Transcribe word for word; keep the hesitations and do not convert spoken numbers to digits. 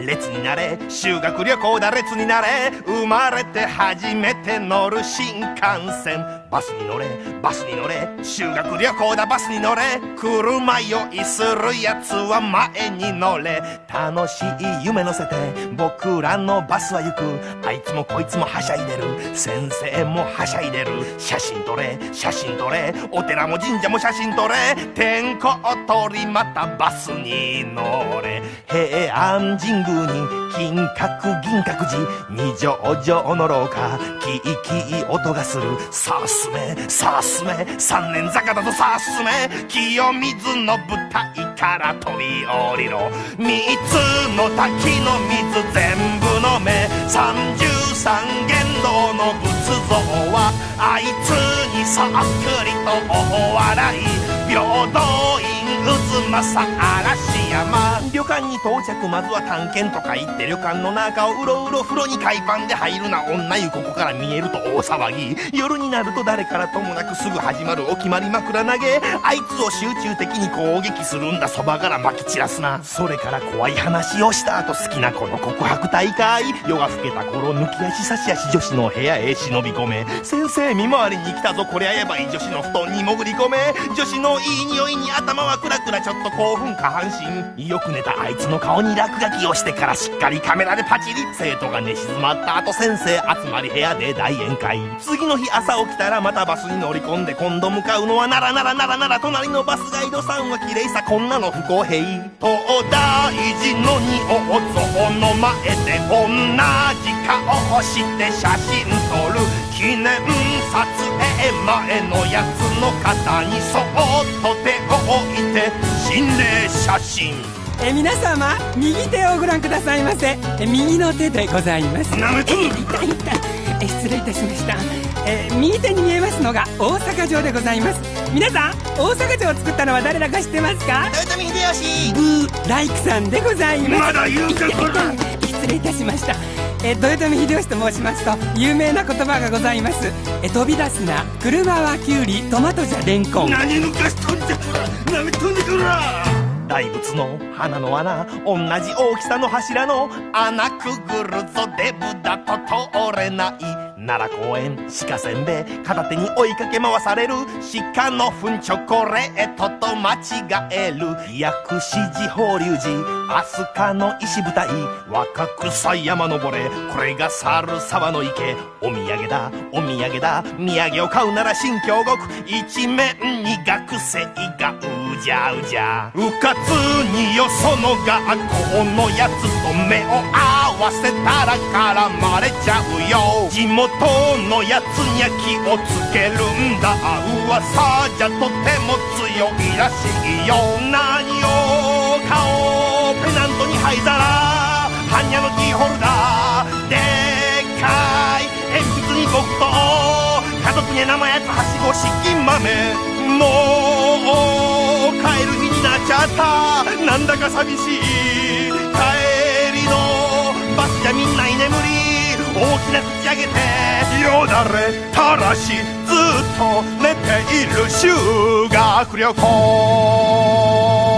列になれ、修学旅行だ列になれ、生まれて初めて乗る新幹線。バスに乗れバスに乗れ、修学旅行だバスに乗れ、車酔いするやつは前に乗れ。楽しい夢乗せて僕らのバスは行く、あいつもこいつもはしゃいでる、先生もはしゃいでる。写真撮れ写真撮れ、お寺も神社も写真撮れ、天候取りまたバスに乗れ。平安神宮に金閣銀閣寺、二条城の廊下キーキー音がする。さあ進めさあ進め、三年坂だとさあ進め、清水の舞台から飛び降りろ。三つの滝の水全部飲め、三十三間堂の仏像はあいつにそっくりとお笑い。平等院渦政嵐山。旅館に到着、まずは探検とか言って旅館の中をうろうろ、風呂に海パンで入るな女湯、ここから見えると大騒ぎ。夜になると誰からともなくすぐ始まるお決まり枕投げ。あいつを集中的に攻撃するんだ、そばから撒き散らすな。それから怖い話をした後、好きな子の告白大会。夜が更けた頃、抜き足差し足女子の部屋へ忍び込め。先生見回りに来たぞ、こりゃやばい。女子の布団に潜り込め。女子のいい匂いに頭はクラクラ、ちょっと興奮下半身。よく寝たあいつの顔に落書きをしてからしっかりカメラでパチリ。生徒が寝静まった後、先生集まり部屋で大宴会。次の日朝起きたらまたバスに乗り込んで、今度向かうのは奈良奈良奈良奈良。隣のバスガイドさんは綺麗さ、こんなの不公平。東大寺の仁王像の前で同じ顔をして写真撮る。記念撮影前のやつの肩にそっと手を置いて心霊写真。 え皆様、右手をご覧くださいませ。え右の手でございます。 なめとる。 え痛い痛い。え失礼いたしました。え右手に見えますのが大阪城でございます。皆さん、大阪城を作ったのは誰だか知ってますか？ 豊臣秀吉。 ブーライクさんでございます。 まだ言うかこら。 失礼いたしました。え豊臣秀吉と申しますと、有名な言葉がございます。え飛び出すな、車はキュウリ、トマトじゃレンコン。 何抜かしとんじゃこら、なめとんじゃこら。大仏の鼻の穴、同じ大きさの柱の穴くぐるぞ、デブだと通れない。奈良公園鹿せんべい片手に追いかけ回される、鹿の糞チョコレートと間違える。薬師寺法隆寺飛鳥の石舞台、若草山登れ、これが猿沢の池。お土産だお土産だ、土産を買うなら新京極。一面に学生がうじゃうじゃ、うかつによその学校のやつと目を合わせたら絡まれちゃうよ。地元のやつにゃ気をつけるんだ、噂じゃとても強いらしいよ。何を買おう、ペナントに灰皿、般若のキーホルダー、でっかい鉛筆に木刀、家族に生やつはしご敷き豆。もう帰る日になっちゃった、なんだか寂しい。帰りのバスじゃみんな居眠り、大きな口開けてよだれ垂らし、ずっと寝ている修学旅行。